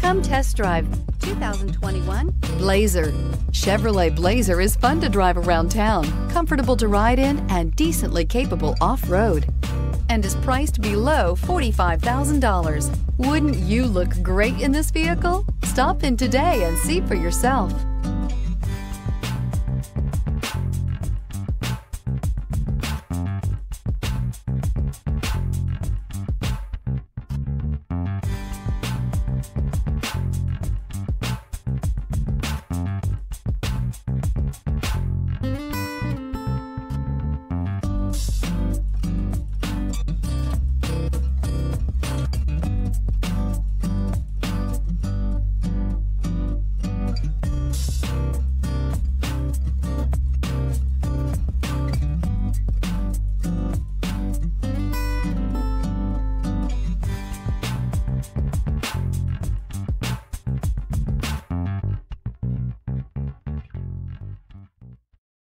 Come test drive 2021 Blazer. Chevrolet Blazer is fun to drive around town, comfortable to ride in, and decently capable off-road, and is priced below $45,000. Wouldn't you look great in this vehicle? Stop in today and see for yourself.